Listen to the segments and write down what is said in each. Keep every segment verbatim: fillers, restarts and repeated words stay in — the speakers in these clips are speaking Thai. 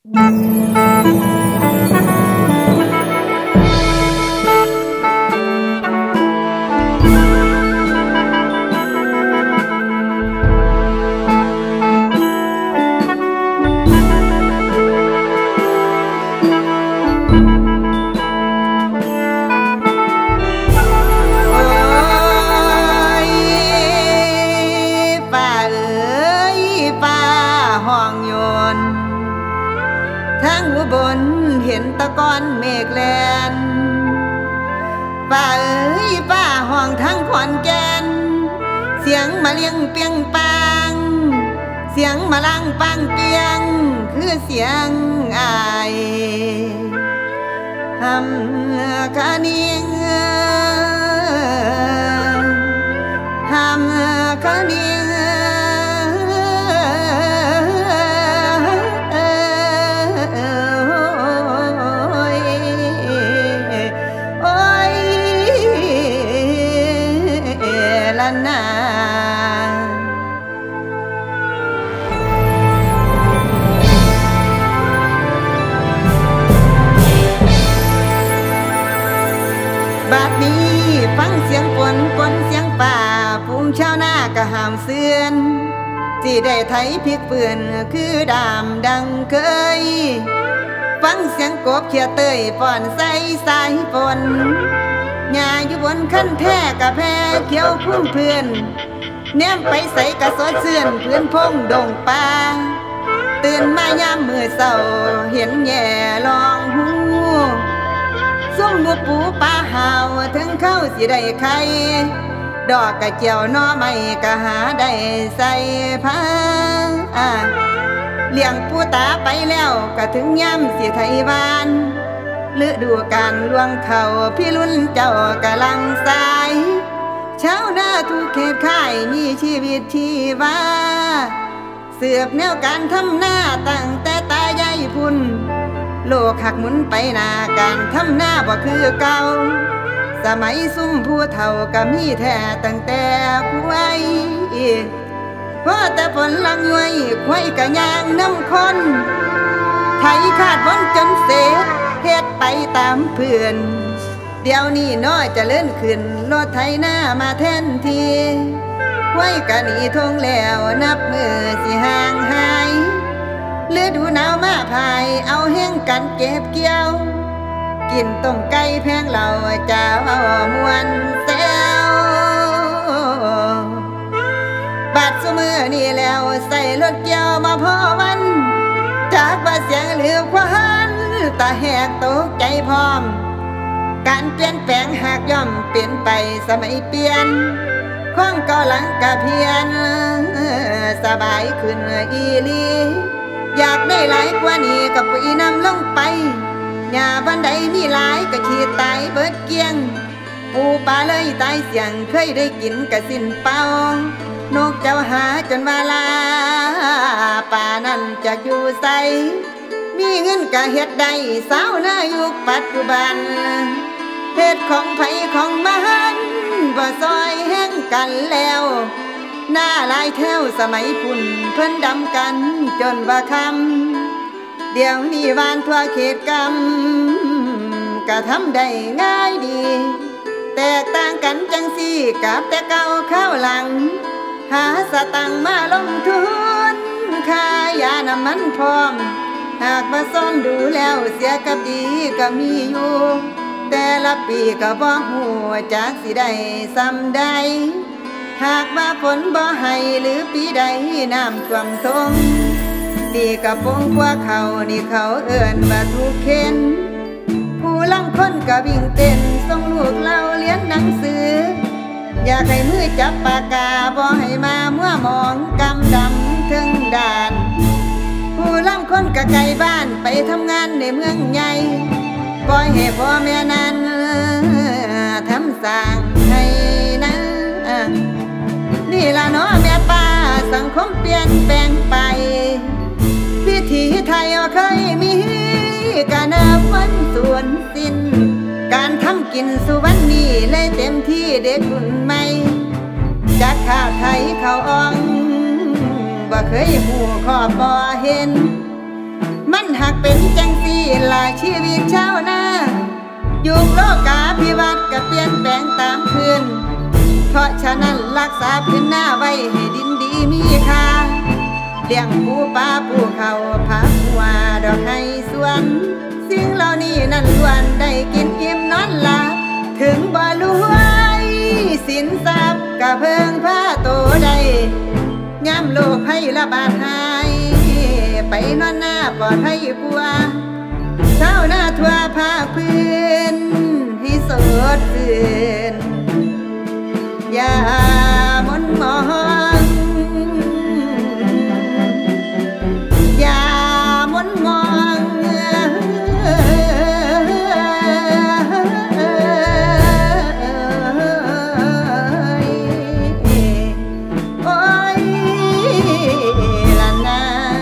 ทั้งอุบลเห็นตะกอนเมฆแลนป่าเอ๋ยป่าห้องทั้งขอนแก่นเสียงมาเลี้ยงเปียงปังเสียงมาลังปังเปียงคือเสียงอายทำคานิ่งทำคานิ่งบัดนี้ฟังเสียงฝนฝนเสียงป่าภูมิชาวนาก็ห้ามเสื่อนที่ได้ไถพริกเปื่อนคือดามดังเคยฟังเสียงกบเขียเตยป้อนใส่สายฝนหญ้าอยู่บนขั้นแท่กะแพเขียวพุ่มเพื่อนแนมไปใส่กระสดเสื่อนพื้นพงดงป่าตื่นมายามมือเศร้าเห็นแย่ลองหูส้มบัวปูปลาหาวถึงเข้าสิได้ไข่ดอกกระเจียวน้อไม่กะหาได้ใส่ผ้าเลี้ยงปูตาไปแล้วก็ถึงย่ำสิไทยบ้านฤดูการล่วงเขาพี่รุ่นเจ้ากำลังสายชาวนาทุกเขตข่ายมีชีวิตชีวาเสืบแนวการทำหน้าตั้งแต่ตายายพุ่นโลกหักหมุนไปหน้าการทำหน้าบ่คือเก่าสมัยซุ่มผู้เฒ่าก็มีแท้ตั้งแต่ผู้ไอ้เพราะแต่ฝนลังย้วยควายกะยางน้ำคนไทยขาดฝนจนเสดเฮ็ดไปตามเพื่อนเดี๋ยวนี้น้อยจะเลื่อนขึ้นรถไถหน้ามาแทนทีควายกะหนีทงแล้วนับมือสิห่างหายฤดูหนาวมาพายเอาแห้งกันเก็บเกี่ยวกินต้มไก่แพงเหล่าเจ้ามวนแซวบัดซุมือนี่แล้วใส่รถเกี่ยวมาพอวันจากว่าเสียงเหลือควันตาแหกตกใจพร้อมการเปลี่ยนแปลงหากย่อมเปลี่ยนไปสมัยเปลี่ยนข้องเก่าหลังกะเพียนสบายขึ้นอีลีอยากได้หลายกว่านี้กับปุ๋ยน้ำลงไปหญ้าบันไดมีหลายก็ขีดตายเบิดเกี้ยงปูปลาเลยตายเสียงเคยได้กินกะสิ้นเป้านกเจ้าหาจนว่าลาป่านั่นจะอยู่ใสมีเงินกะเฮ็ดได้สาวนายุคปัจจุบันเฮ็ดของไผของมันบ่ซอยแห้งกันแล้วหน้าลายแถวสมัยพุ่นเพิ่นดำกันจนว่าคำเดี๋ยวนี้วานทั่วเขตกำก็ทำได้ง่ายดีแตกต่างกันจังสี่กับแต่เก่าข้าวหลังหาสตังมาลงทุนค่ายาน้ำมันพร้อมหากมาซ่อมดูแล้วเสียกับดีก็มีอยู่แต่ละปีก็บ่ฮู้จักสิได้ซ้ำใดหากว่าฝนบ่ให้หรือปีใดน้ำท่วมทงดีกะปงกว่าเขานี่เขาเอิ้นว่าทุกเข็นผู้ลังคนก็วิ่งเต้นส่งลูกเราเรียนหนังสืออยากให้มือจับปากกาบ่ให้มามัวมองกำดำถึงด่านผู้ลังคนก็ไกลบ้านไปทำงานในเมืองใหญ่ปล่อยให้พ่อแม่นั้นทำสร้างให้นะนี่ล่ะเนาะแม่ป้าสังคมเปลี่ยนแปลงไปพิธีไทยเคยมีการนับวันส่วนสิ้นการทำกินสุวรรณนี้เลยเต็มที่เด็กรุ่นใหม่จากข้าวไทยข้าวอ่องบ่เคยหูขอบบ่เห็นมันหักไปชีวิตชาวนายุคโลกาภิวัตน์ก็เปลี่ยนแปลงตามคืนเพราะฉะนั้นรักษาพื้นหน้าไว้ให้ดินดีมีค่าเลี้ยงปูปลาปูเขาพักว่าดอกไห้สวนสิ่งเหล่านี้นั่นล้วนได้กินอิ่มนอนหลับถึงบ่รวยสินทรัพย์ก็เพิ่งพาโตได้ย่ำโลกให้ระบาดหายไปนอนหน้าปลอดภัยกว่าเช้าหน้าทั่วภาคพื้นให้สดชื่นอย่ามนมองอย่ามนมองโอ้ยละนา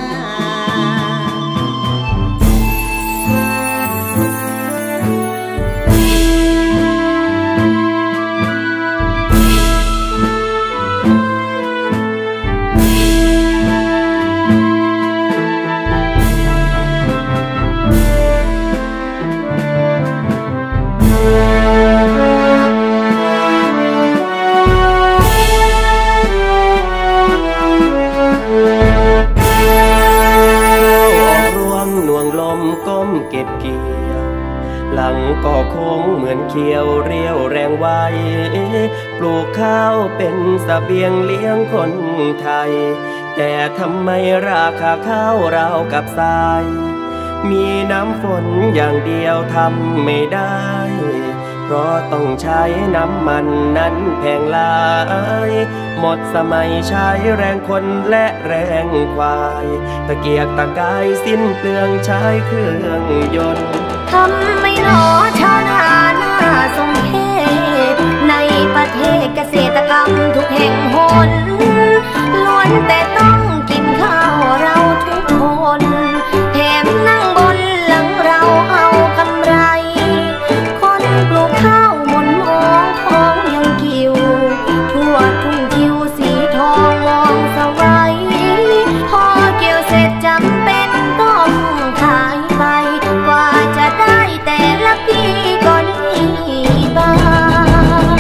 เก็บเกี่ยวหลังก็คงเหมือนเขียวเรียวแรงไว้ปลูกข้าวเป็นเสบียงเลี้ยงคนไทยแต่ทำไมราคาข้าวเรากับทรายมีน้ำฝนอย่างเดียวทำไม่ได้เพราะต้องใช้น้ำมันนั้นแพงหลายหมดสมัยใช้แรงคนและแรงควายตะเกียกตะกายสิ้นเปลืองใช้เครื่องยนต์ทำไมหนอชาวนาหน้าสมเหตุในประเทศเกษตรกรรมทุกแห่งหนล้วนแต่ต้องกินข้าวเราทุกคนแถมนั่งบนหลังเราเอากำไรคนปลูกข้าวหมุนมองท้องยังกิวทั่วทุ่งทิวสีทองมองสวัยพอเกี่ยวเสร็จจำเป็นต้องขายไปกว่าจะได้แต่ละปีก็นี่บ้าง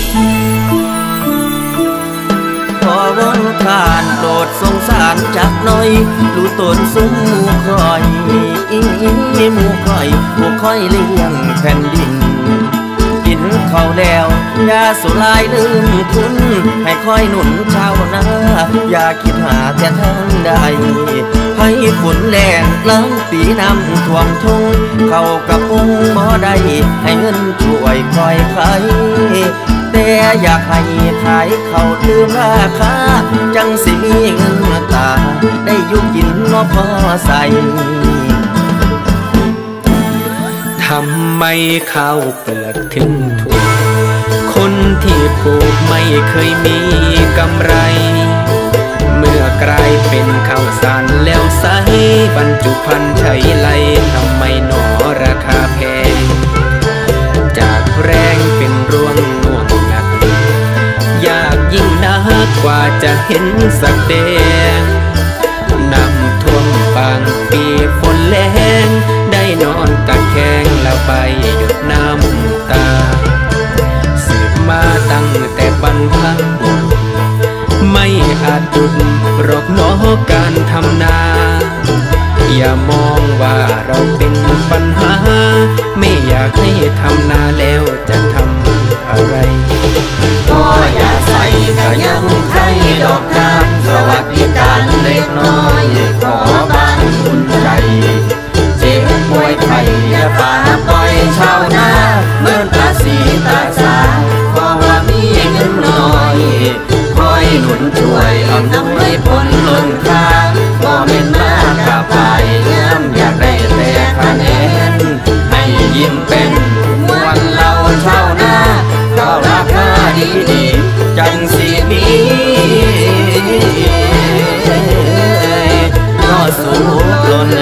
ขอวอนท่านโปรดสงสารจักหน่อยรู้ตนซุ้มหมูคอยหมูคอยหมูคอยเลี้ยงแผ่นดินกินข้าวแล้วอย่าสุรายลืมคุณให้คอยหนุนชาวนาอย่าคิดหาแต่ทางใดให้ฝนแรงล้างปีน้ำท่วมทุ่งเข้ากับปุงบ่ได้ให้เงินช่วยคอยใครแต่อยากให้ขายข้าวลืมราคาจังสิมีเงินตาได้อยู่กินบ่พอใส่ทำไมข้าวเปลือกถึงถูกคนที่ปลูกไม่เคยมีกำไรเมื่อกลายเป็นข้าวสารแล้วใสบรรจุภัณฑ์ใช้ไรทำไมหนอราคาแพงจากแรงเป็นร่วงน่วงหนักยากยิ่งนักกว่าจะเห็นสักแดงน้ำท่วมบางปีฝนแรงได้นอนตะแคงแล้วใบหยดน้ำตาสืบมาตั้งแต่บรรพบุรุษไม่อาจหยุดหรอกหนอการทำนาอย่ามองว่าเราเป็นปัญหาไม่อยากให้ทำนาแล้วจะทำอะไรก็อย่าใส่ก็ยังไทยดอกทานสวัสดิการเล็กน้อยขอบ้านอุ่นใจเจ็บป่วยไข้อย่าป่าปล่อยชาวนาเหมือนตาสีตาสาเพราะว่ามีเงินน้อยคอยหนุนช่วยอำนวยผลล้นค่าบ่แม่นมากะไปงามอยากได้แต่คะแนนให้ยิ้มเป็นวันเราชาวนาก็ราคาดีๆจังสิมีก็สูงล้น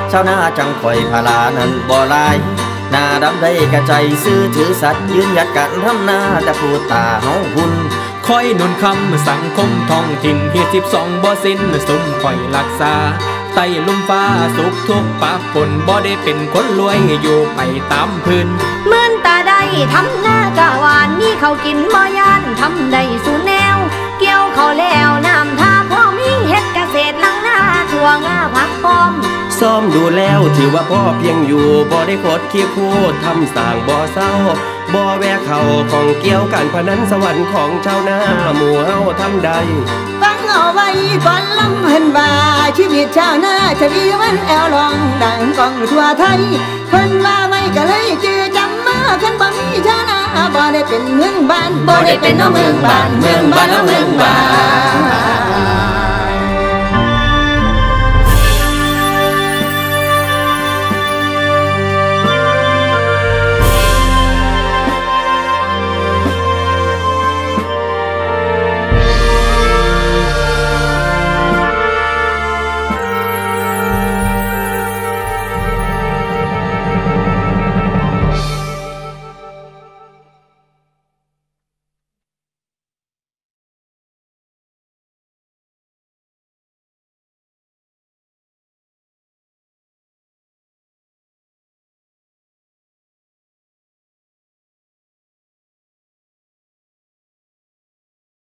ชาวนาจังคอยพาลานั้นบ่ลายหน้าดำได้กระใจซื้อถือสัตว์ยืนหยัดกันทำหน้าแต่ผู้ตาเฮาหุ่นคอยหนุนคำสังคมท้องถิ่นเฮียสิบสองบ่สิ้นสมคอยรักษาไต่ลุ่มฟ้าสุขทุกปะปนบ่ได้เป็นคนรวยอยู่ไปตามพื้นเหมือนตาได้ทำหน้ากะหวานมีเขากินบ่ยานทำได้สู่แนวเกี่ยวเขาแล้วน้ำท่าพ่อมีเฮ็ดเกษตรลังหน้าทั่วงาผักป้อมซ้อมดูแล้วถือว่าพ่อเพียงอยู่บ่ได้โคตรขี้คู่ทำสร้างบ่เศร้าบ่แวะเขาของเกี่ยวกันพนันสวรรค์ของชาวนาหมู่เฮาทำได้ฟังเอาไว้ก่อนลำเพิ่นว่าชีวิตชาวนาจะมีวันแอวลองดังกองทั่วไทยเพิ่นว่าไว้ก็เลยจือจำมาคันบ่มีชาวนาบ่ได้เป็นเมืองบ้านบ่ได้เป็นเมืองบ้านเมืองบ้านเมืองบ้าน